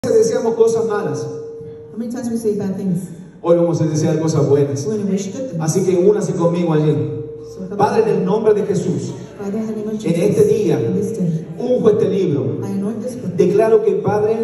Deseamos cosas malas. How many times we say bad things? Hoy vamos a desear cosas buenas. We're going to wish good things. Así que únase conmigo allí. So come Padre, on. en el nombre de Jesús, Father, in the name of en Jesus, este día, in this day, unjo este libro. I anoint this book. Declaro que, Padre,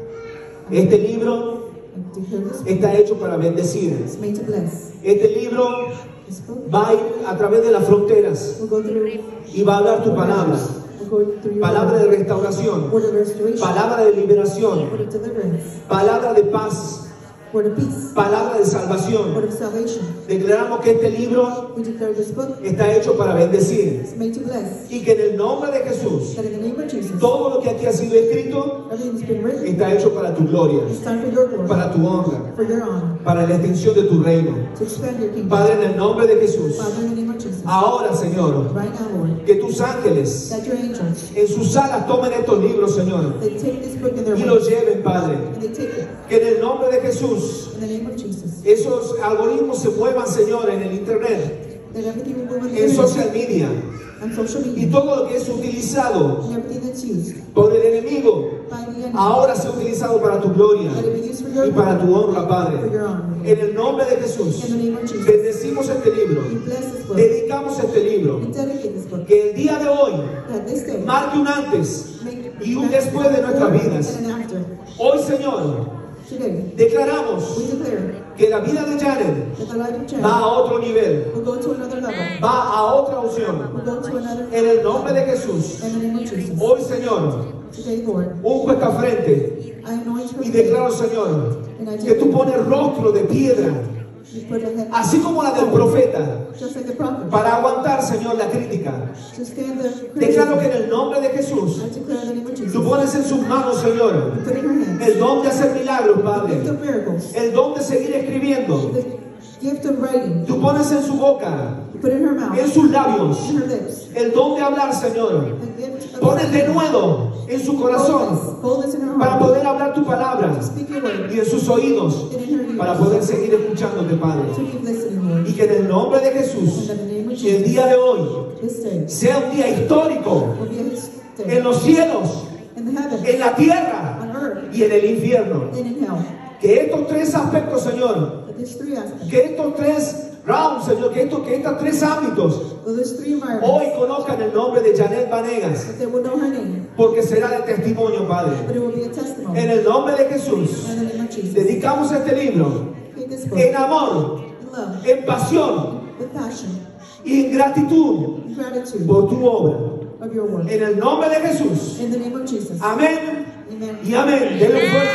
este libro I declare this book está hecho para bendecir. is made to bless. Este libro This book va a ir a través de las fronteras will go through y va a hablar tu palabra. will go through your Palabra de restauración, word of restoration, palabra de liberación, word of deliverance, palabra de paz, word of peace, palabra de word salvación. of salvation. Declaramos que este libro We declare this book está hecho para bendecir is made to bless. y que en el nombre de Jesús, That in the name of Jesus, todo lo que aquí ha sido escrito everything that's been written está hecho para tu gloria, is done for your glory, para tu honra, for your honor, para la extensión de tu reino. to expand your kingdom. Padre, en el nombre de Jesús, Father, in the name of Jesus, ahora, Señor, right now, Lord, que tus ángeles that your angels, en sus salas tomen estos libros, Señor, they take this book in their y way, los lleven, Padre. and they take it Que en el nombre de Jesús in the name of Jesus. esos algoritmos se muevan, Señor, en el internet, That everything will move in the en internet social media, and social y media, todo lo que es utilizado and everything that's used por el enemigo by the enemy, ahora sea utilizado para tu gloria that it be used for your y para tu glory, honra, Padre. for your honor. En el nombre de Jesús, In the name of Jesus, bendecimos este libro, we bless this book, dedicamos este libro, we dedicate this book, que el día de hoy that this day marque un antes make y un después de nuestras vidas. and an after. Hoy, Señor, Today, declaramos we declare que la vida de Janet that the life of va Janet a otro nivel, will go to another level, va a otra opción. will go to another En el nombre de Jesús, in the name of Jesus. hoy, Señor, Today, Lord, unjo esta frente I anoint her y face, declaro, Señor, and I que tú pones rostro de piedra, you put a head, así como la del profeta, just like the prophet, para aguantar, Señor, la crítica. to stand the Declaro criticism. que en el nombre de Jesús, I declare in the name of Jesus, tú pones en sus manos, Señor, put in her hands el don de hacer milagros, the Padre, gift of miracles, el don de seguir escribiendo. the gift of writing, Tú pones en su boca, put in her mouth, en sus labios, in her lips, el don de hablar, Señor. the gift of Pones de nuevo en su corazón boldness in her para heart, poder hablar tu palabra speak your word, y en sus oídos and in her ears, para poder seguir escuchándote, Padre. to keep listening, Lord, Y que en el nombre de Jesús, and in the name of que el Jesus, día de hoy this day sea un día histórico will be a his day en los cielos, in the heavens, en la tierra on earth, y en el infierno. and in hell. Que estos tres aspectos, Señor, But there's three aspects. que estos tres rounds, Señor, que estos tres ámbitos Well, there's three environments. hoy conozcan el nombre de Janet Vanegas, But they will know her name, porque será de testimonio, Padre. but it will be a testimony. En el nombre de Jesús, In the name of Jesus. dedicamos este libro Take this book en amor, in love, en pasión with passion, y en gratitud and gratitude por tu obra. of your word. En el nombre de Jesús. In the name of Jesus. Amén Amen. y amén. Denle un fuerte